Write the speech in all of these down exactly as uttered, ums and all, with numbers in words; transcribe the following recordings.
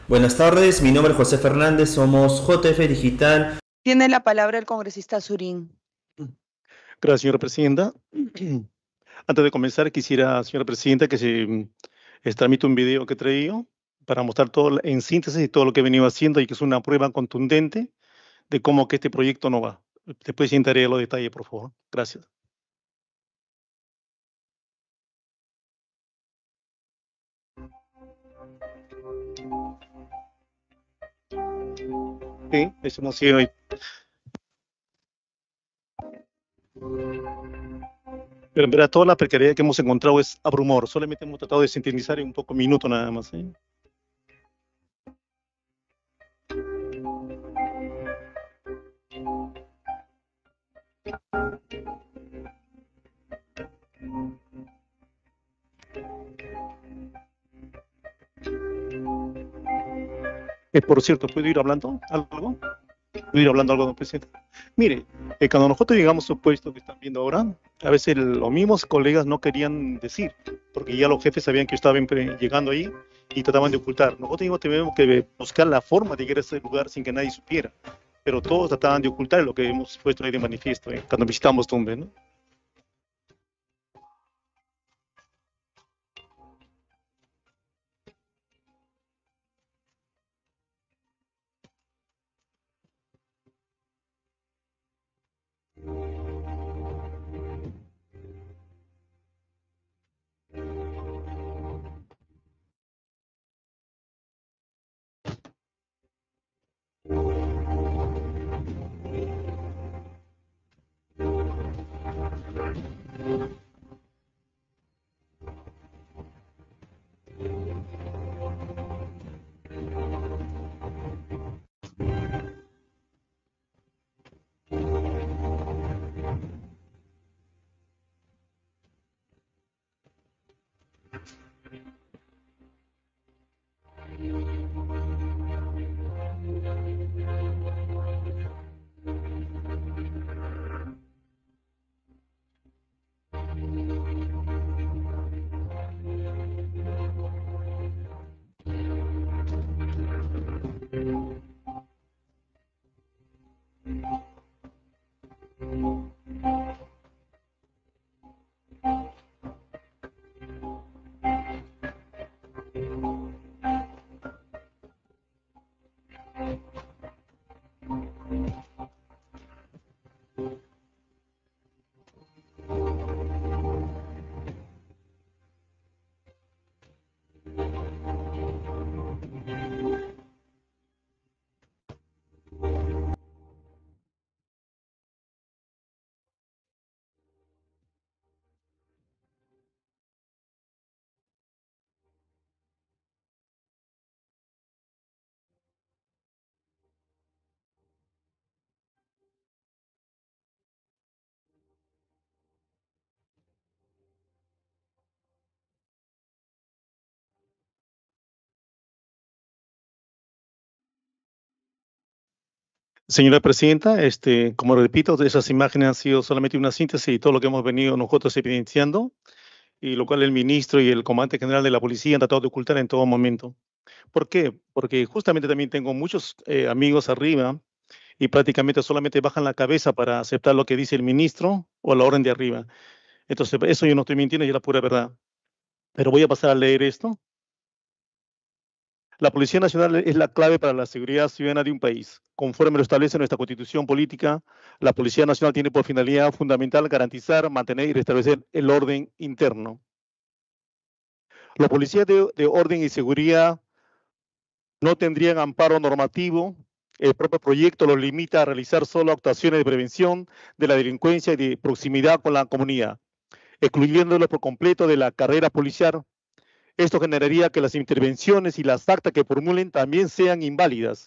Buenas tardes, mi nombre es José Fernández, somos J F Digital. Tiene la palabra el congresista Surín. Gracias, señora presidenta. Antes de comenzar, quisiera, señora presidenta, que se mm, les tramite un video que he traído para mostrar todo en síntesis todo lo que he venido haciendo y que es una prueba contundente de cómo que este proyecto no va. Después entraré a los detalles, por favor. Gracias. Sí, eso hemos sido hoy. Pero en verdad, toda la precariedad que hemos encontrado es abrumador. Solamente hemos tratado de sintetizar en un poco minuto nada más. ¿eh? Eh, por cierto, ¿puedo ir hablando algo? ¿Puedo ir hablando algo, don presidente? Mire, eh, cuando nosotros llegamos a su puesto que están viendo ahora, a veces el- los mismos colegas no querían decir, porque ya los jefes sabían que yo estabaempre llegando ahí y trataban de ocultar. Nosotros mismos teníamos que buscar la forma de llegar a ese lugar sin que nadie supiera, pero todos trataban de ocultar lo que hemos puesto ahí de manifiesto eh, cuando visitamos Tumbe, ¿no? Señora presidenta, este, como repito, esas imágenes han sido solamente una síntesis de todo lo que hemos venido nosotros evidenciando, y lo cual el ministro y el comandante general de la policía han tratado de ocultar en todo momento. ¿Por qué? Porque justamente también tengo muchos eh, amigos arriba y prácticamente solamente bajan la cabeza para aceptar lo que dice el ministro o la orden de arriba. Entonces, eso yo no estoy mintiendo y es la pura verdad. Pero voy a pasar a leer esto. La Policía Nacional es la clave para la seguridad ciudadana de un país. Conforme lo establece nuestra Constitución política, la Policía Nacional tiene por finalidad fundamental garantizar, mantener y restablecer el orden interno. Los policías de, de orden y seguridad no tendrían amparo normativo. El propio proyecto los limita a realizar solo actuaciones de prevención de la delincuencia y de proximidad con la comunidad, excluyéndolo por completo de la carrera policial. Esto generaría que las intervenciones y las actas que formulen también sean inválidas.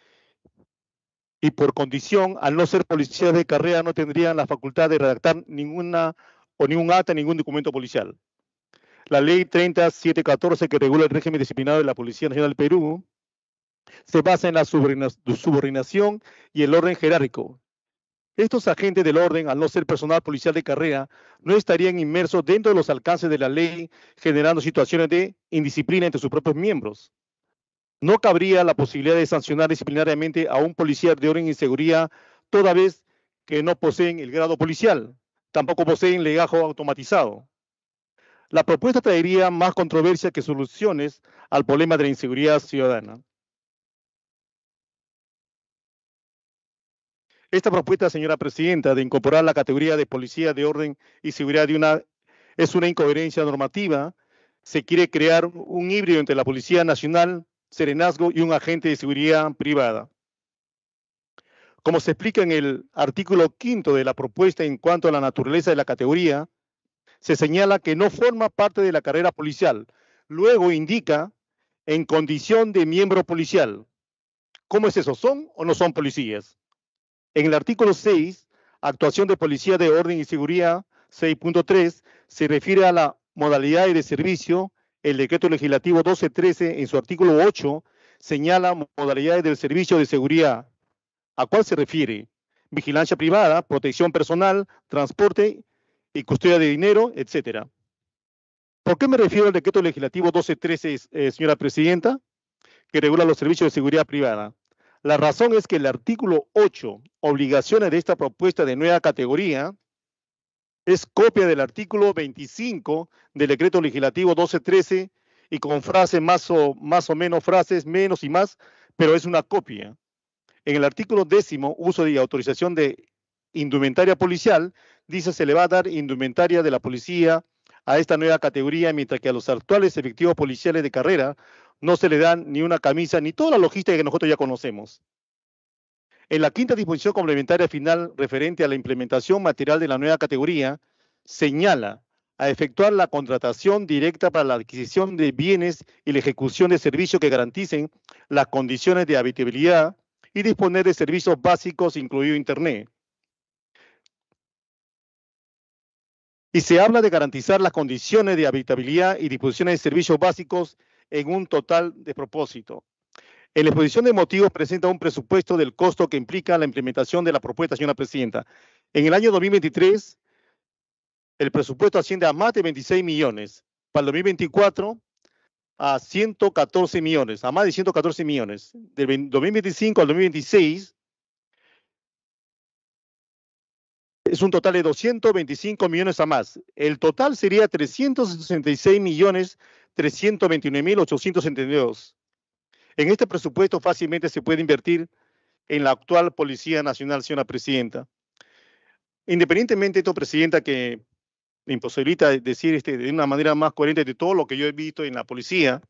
Y por condición, al no ser policías de carrera, no tendrían la facultad de redactar ninguna o ningún acta, ningún documento policial. La ley treinta mil setecientos catorce, que regula el régimen disciplinario de la Policía Nacional del Perú, se basa en la subordinación y el orden jerárquico. Estos agentes del orden, al no ser personal policial de carrera, no estarían inmersos dentro de los alcances de la ley, generando situaciones de indisciplina entre sus propios miembros. No cabría la posibilidad de sancionar disciplinariamente a un policía de orden y seguridad toda vez que no poseen el grado policial, tampoco poseen legajo automatizado. La propuesta traería más controversia que soluciones al problema de la inseguridad ciudadana. Esta propuesta, señora presidenta, de incorporar la categoría de policía de orden y seguridad de una, es una incoherencia normativa. Se quiere crear un híbrido entre la Policía Nacional, Serenazgo y un agente de seguridad privada. Como se explica en el artículo quinto de la propuesta en cuanto a la naturaleza de la categoría, se señala que no forma parte de la carrera policial. Luego indica en condición de miembro policial. ¿Cómo es eso? ¿Son o no son policías? En el artículo seis, actuación de policía de orden y seguridad, seis punto tres, se refiere a la modalidad de servicio. El decreto legislativo doce trece, en su artículo ocho, señala modalidades del servicio de seguridad. ¿A cuál se refiere? Vigilancia privada, protección personal, transporte y custodia de dinero, etcétera. ¿Por qué me refiero al decreto legislativo doce trece, eh, señora presidenta, que regula los servicios de seguridad privada? La razón es que el artículo ocho, obligaciones de esta propuesta de nueva categoría, es copia del artículo veinticinco del decreto legislativo doce trece y con frases más o, más o menos frases, menos y más, pero es una copia. En el artículo décimo, uso y autorización de indumentaria policial, dice se le va a dar indumentaria de la policía a esta nueva categoría, mientras que a los actuales efectivos policiales de carrera no se le dan ni una camisa, ni toda la logística que nosotros ya conocemos. En la quinta disposición complementaria final referente a la implementación material de la nueva categoría, señala a efectuar la contratación directa para la adquisición de bienes y la ejecución de servicios que garanticen las condiciones de habitabilidad y disponer de servicios básicos, incluido Internet. Y se habla de garantizar las condiciones de habitabilidad y disposiciones de servicios básicos en un total despropósito. En la exposición de motivos presenta un presupuesto del costo que implica la implementación de la propuesta, señora presidenta. En el año dos mil veintitrés, el presupuesto asciende a más de veintiséis millones. Para el dos mil veinticuatro, a ciento catorce millones, a más de ciento catorce millones. Del dos mil veinticinco al dos mil veintiséis, es un total de doscientos veinticinco millones a más. El total sería trescientos sesenta y seis millones trescientos veintinueve mil ochocientos setenta y dos. En este presupuesto fácilmente se puede invertir en la actual Policía Nacional, señora presidenta. Independientemente de esto, presidenta, que me imposibilita decir este, de una manera más coherente de todo lo que yo he visto en la policía,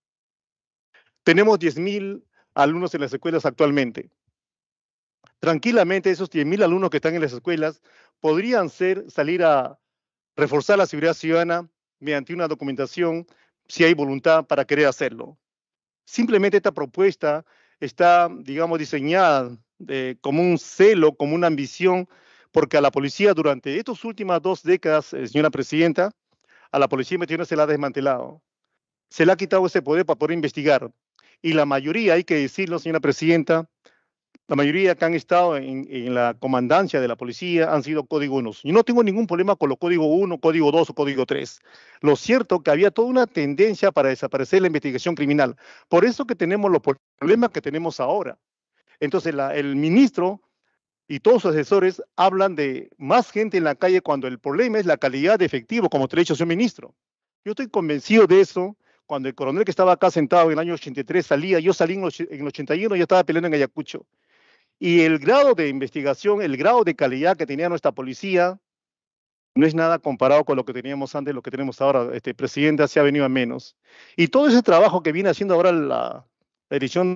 tenemos diez mil alumnos en las escuelas actualmente. Tranquilamente esos diez mil alumnos que están en las escuelas podrían ser, salir a reforzar la seguridad ciudadana mediante una documentación, si hay voluntad para querer hacerlo. Simplemente esta propuesta está, digamos, diseñada de, como un celo, como una ambición, porque a la policía durante estas últimas dos décadas, eh, señora presidenta, a la policía investigadora se la ha desmantelado. Se le ha quitado ese poder para poder investigar. Y la mayoría, hay que decirlo, señora presidenta, la mayoría que han estado en, en la comandancia de la policía han sido código uno. Yo no tengo ningún problema con los código uno, código dos o código tres. Lo cierto es que había toda una tendencia para desaparecer la investigación criminal. Por eso que tenemos los problemas que tenemos ahora. Entonces la, el ministro y todos sus asesores hablan de más gente en la calle cuando el problema es la calidad de efectivo, como te he dicho, señor ministro. Yo estoy convencido de eso. Cuando el coronel que estaba acá sentado en el año ochenta y tres salía, yo salí en el ochenta y uno y ya estaba peleando en Ayacucho. Y el grado de investigación, el grado de calidad que tenía nuestra policía no es nada comparado con lo que teníamos antes, lo que tenemos ahora. Este, presidenta, se ha venido a menos. Y todo ese trabajo que viene haciendo ahora la, la Dirección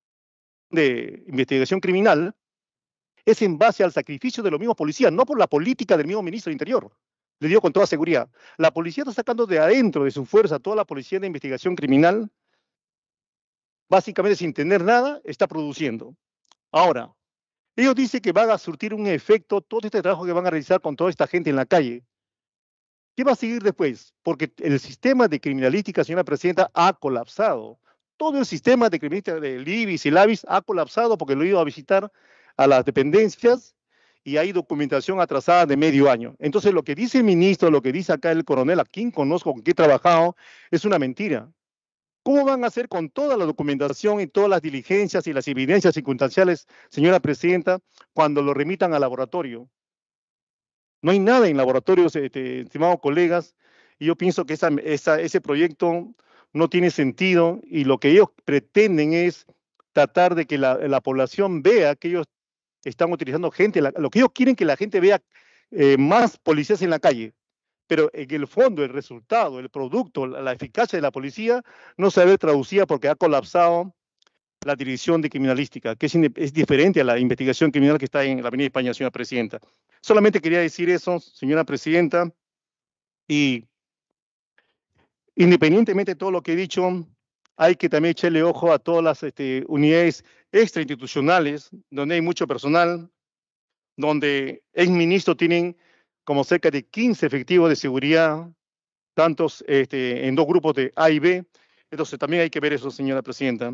de Investigación Criminal es en base al sacrificio de los mismos policías, no por la política del mismo ministro del Interior. Le digo con toda seguridad. La policía está sacando de adentro de su fuerza toda la policía de investigación criminal, básicamente sin tener nada, está produciendo. Ahora, ellos dicen que van a surtir un efecto todo este trabajo que van a realizar con toda esta gente en la calle. ¿Qué va a seguir después? Porque el sistema de criminalística, señora presidenta, ha colapsado. Todo el sistema de criminalística del I B I S y el A B I S ha colapsado porque lo he ido a visitar a las dependencias y hay documentación atrasada de medio año. Entonces, lo que dice el ministro, lo que dice acá el coronel, a quien conozco, con quien he trabajado, es una mentira. ¿Cómo van a hacer con toda la documentación y todas las diligencias y las evidencias circunstanciales, señora presidenta, cuando lo remitan al laboratorio? No hay nada en laboratorios, este, estimados colegas, y yo pienso que esa, esa, ese proyecto no tiene sentido y lo que ellos pretenden es tratar de que la, la población vea que ellos están utilizando gente, la, lo que ellos quieren que la gente vea eh, más policías en la calle, pero en el fondo, el resultado, el producto, la, la eficacia de la policía no se ve traducida porque ha colapsado la dirección de criminalística, que es, es diferente a la investigación criminal que está en la Avenida España, señora presidenta. Solamente quería decir eso, señora presidenta, y independientemente de todo lo que he dicho, hay que también echarle ojo a todas las este, unidades extrainstitucionales, donde hay mucho personal, donde exministros tienen como cerca de quince efectivos de seguridad, tantos este, en dos grupos de A y B. Entonces también hay que ver eso, señora presidenta.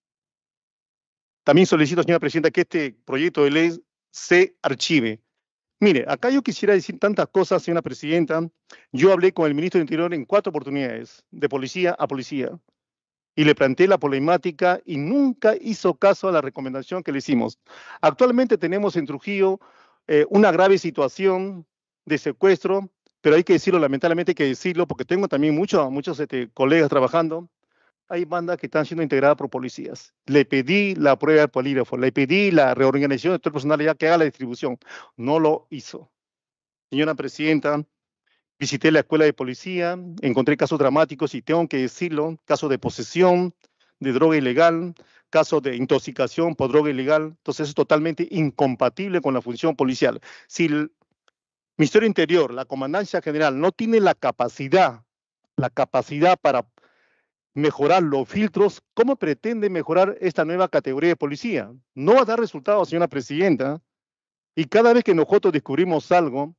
También solicito, señora presidenta, que este proyecto de ley se archive. Mire, acá yo quisiera decir tantas cosas, señora presidenta. Yo hablé con el ministro del Interior en cuatro oportunidades, de policía a policía, y le planteé la problemática y nunca hizo caso a la recomendación que le hicimos. Actualmente tenemos en Trujillo eh, una grave situación de secuestro, pero hay que decirlo, lamentablemente hay que decirlo, porque tengo también mucho, muchos este, colegas trabajando. Hay bandas que están siendo integradas por policías. Le pedí la prueba de polígrafo, le pedí la reorganización de todo el personal ya que haga la distribución. No lo hizo. Señora presidenta, visité la escuela de policía, encontré casos dramáticos y tengo que decirlo, casos de posesión de droga ilegal, casos de intoxicación por droga ilegal. Entonces es totalmente incompatible con la función policial. Si el Ministerio Interior, la Comandancia General, no tiene la capacidad, la capacidad para mejorar los filtros, ¿cómo pretende mejorar esta nueva categoría de policía? No va a dar resultados, señora presidenta, y cada vez que nosotros descubrimos algo,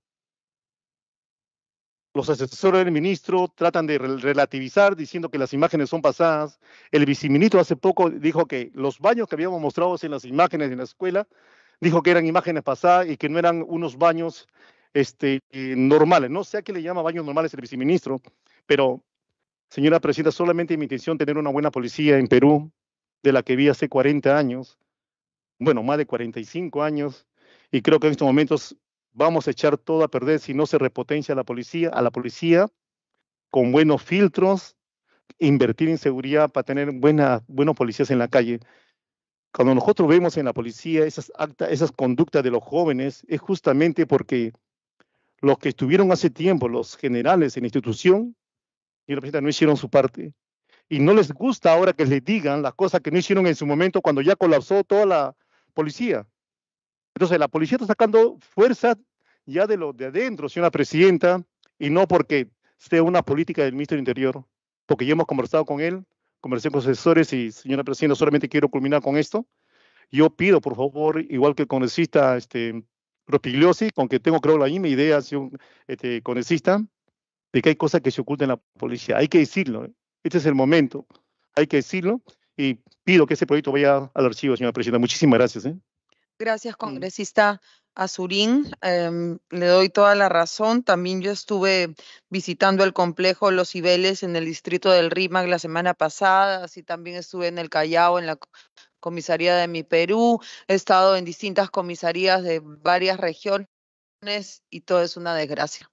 los asesores del ministro tratan de relativizar diciendo que las imágenes son pasadas. El viceministro hace poco dijo que los baños que habíamos mostrado en las imágenes en la escuela, dijo que eran imágenes pasadas y que no eran unos baños este, eh, normales. No sé a qué le llama baños normales el viceministro, pero señora presidenta, solamente mi intención es tener una buena policía en Perú, de la que vi hace cuarenta años, bueno, más de cuarenta y cinco años, y creo que en estos momentos vamos a echar todo a perder si no se repotencia a la policía, a la policía con buenos filtros, invertir en seguridad para tener buena, buenos policías en la calle. Cuando nosotros vemos en la policía esas actas, esas conductas de los jóvenes, es justamente porque los que estuvieron hace tiempo, los generales en la institución, señora presidenta, no hicieron su parte. Y no les gusta ahora que les digan las cosas que no hicieron en su momento cuando ya colapsó toda la policía. Entonces la policía está sacando fuerza ya de lo de adentro, señora presidenta, y no porque sea una política del ministro del Interior, porque ya hemos conversado con él, conversé con asesores y, señora presidenta, solamente quiero culminar con esto. Yo pido, por favor, igual que el congresista este, Rospigliosi, con que tengo creo la misma idea, señor este, congresista, de que hay cosas que se ocultan en la policía. Hay que decirlo, ¿eh? Este es el momento, hay que decirlo, y pido que ese proyecto vaya al archivo, señora presidenta. Muchísimas gracias. ¿eh? Gracias, congresista Azurín. Eh, le doy toda la razón. También yo estuve visitando el complejo Los Cibeles en el distrito del Rímac la semana pasada, así también estuve en el Callao, en la comisaría de Mi Perú. He estado en distintas comisarías de varias regiones y todo es una desgracia.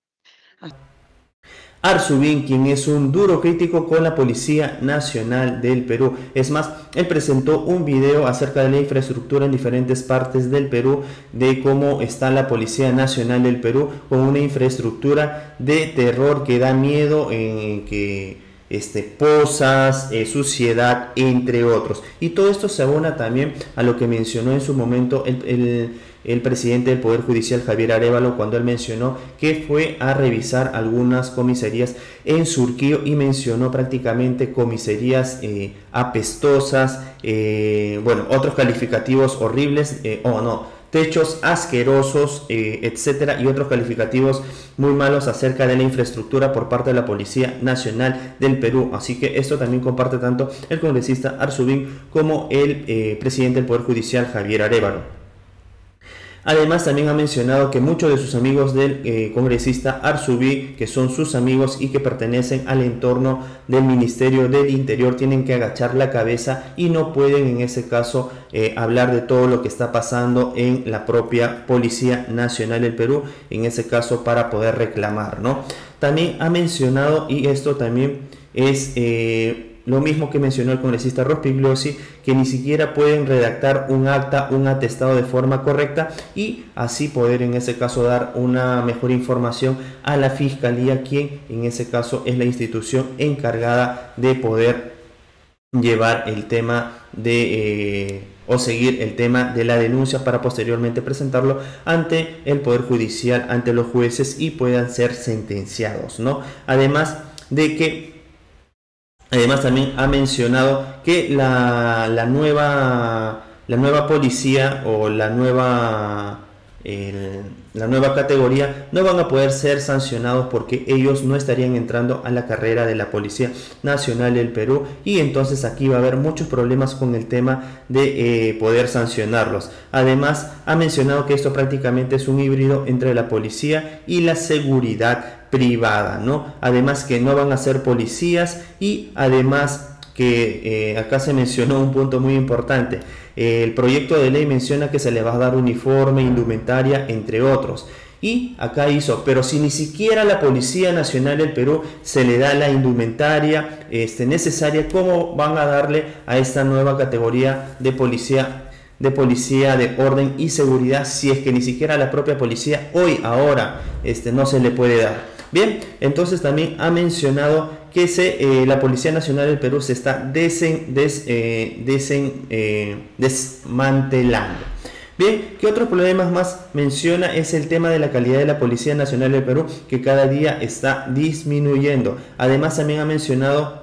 Arzubin, quien es un duro crítico con la Policía Nacional del Perú. Es más, él presentó un video acerca de la infraestructura en diferentes partes del Perú, de cómo está la Policía Nacional del Perú, con una infraestructura de terror que da miedo, en que este, pozas, eh, suciedad, entre otros. Y todo esto se abona también a lo que mencionó en su momento el, el el presidente del Poder Judicial, Javier Arévalo, cuando él mencionó que fue a revisar algunas comisarías en Surquillo y mencionó prácticamente comisarías eh, apestosas, eh, bueno, otros calificativos horribles, eh, o oh, no, techos asquerosos, eh, etcétera, y otros calificativos muy malos acerca de la infraestructura por parte de la Policía Nacional del Perú. Así que esto también comparte tanto el congresista Arzubin como el eh, presidente del Poder Judicial, Javier Arévalo. Además, también ha mencionado que muchos de sus amigos del eh, congresista Arzubí, que son sus amigos y que pertenecen al entorno del Ministerio del Interior, tienen que agachar la cabeza y no pueden en ese caso eh, hablar de todo lo que está pasando en la propia Policía Nacional del Perú, en ese caso para poder reclamar, ¿no? También ha mencionado, y esto también es eh, lo mismo que mencionó el congresista Rospigliosi, que ni siquiera pueden redactar un acta, un atestado de forma correcta y así poder en ese caso dar una mejor información a la Fiscalía, quien en ese caso es la institución encargada de poder llevar el tema de eh, o seguir el tema de la denuncia para posteriormente presentarlo ante el Poder Judicial, ante los jueces y puedan ser sentenciados, ¿no? Además de que Además también ha mencionado que la, la, nueva, la nueva policía o la nueva, el, la nueva categoría no van a poder ser sancionados porque ellos no estarían entrando a la carrera de la Policía Nacional del Perú, y entonces aquí va a haber muchos problemas con el tema de eh, poder sancionarlos. Además ha mencionado que esto prácticamente es un híbrido entre la policía y la seguridad privada, ¿no? Además que no van a ser policías y además que eh, acá se mencionó un punto muy importante. Eh, el proyecto de ley menciona que se le va a dar uniforme, indumentaria, entre otros. Y acá hizo, pero si ni siquiera a la Policía Nacional del Perú se le da la indumentaria este, necesaria, ¿cómo van a darle a esta nueva categoría de policía de policía de orden y seguridad si es que ni siquiera a la propia policía hoy, ahora, este, no se le puede dar? Bien, entonces también ha mencionado que se, eh, la Policía Nacional del Perú se está desen, des, eh, desen, eh, desmantelando. Bien, ¿qué otros problemas más menciona? Es el tema de la calidad de la Policía Nacional del Perú, que cada día está disminuyendo. Además también ha mencionado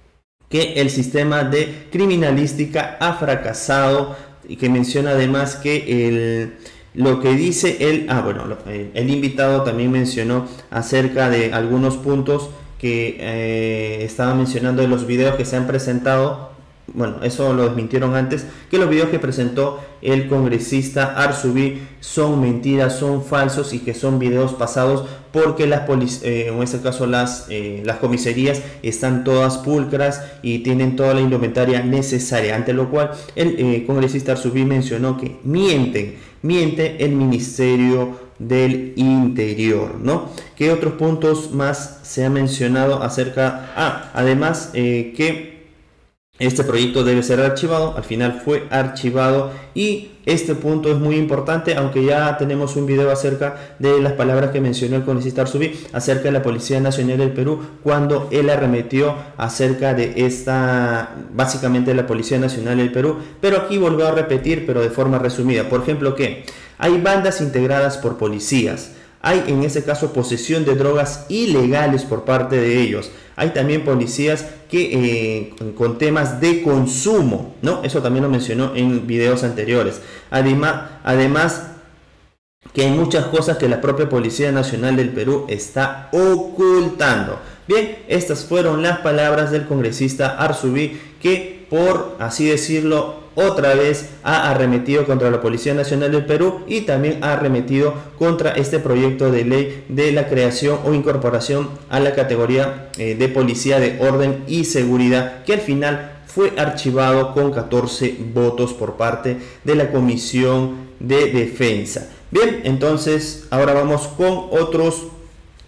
que el sistema de criminalística ha fracasado, y que menciona además que el... Lo que dice el, ah, bueno, el, el invitado también mencionó acerca de algunos puntos que eh, estaba mencionando de los videos que se han presentado. Bueno, eso lo desmintieron antes, que los videos que presentó el congresista Arzubí son mentiras, son falsos y que son videos pasados porque las eh, en este caso las, eh, las comisarías están todas pulcras y tienen toda la indumentaria necesaria, ante lo cual el eh, congresista Arzubí mencionó que mienten. Miente el Ministerio del Interior, ¿no? ¿Qué otros puntos más se ha mencionado acerca? Ah, además eh, que este proyecto debe ser archivado. Al final fue archivado y este punto es muy importante, aunque ya tenemos un video acerca de las palabras que mencionó el congresista Arzubí acerca de la Policía Nacional del Perú, cuando él arremetió acerca de esta, básicamente de la Policía Nacional del Perú, pero aquí volvió a repetir, pero de forma resumida. Por ejemplo, que hay bandas integradas por policías, hay en ese caso posesión de drogas ilegales por parte de ellos, hay también policías que eh, con temas de consumo, ¿no? Eso también lo mencionó en videos anteriores. Además, además que hay muchas cosas que la propia Policía Nacional del Perú está ocultando. Bien, estas fueron las palabras del congresista Arzubí, que por así decirlo otra vez ha arremetido contra la Policía Nacional del Perú y también ha arremetido contra este proyecto de ley de la creación o incorporación a la categoría eh, de policía de orden y seguridad, que al final fue archivado con catorce votos por parte de la Comisión de Defensa. Bien, entonces ahora vamos con otros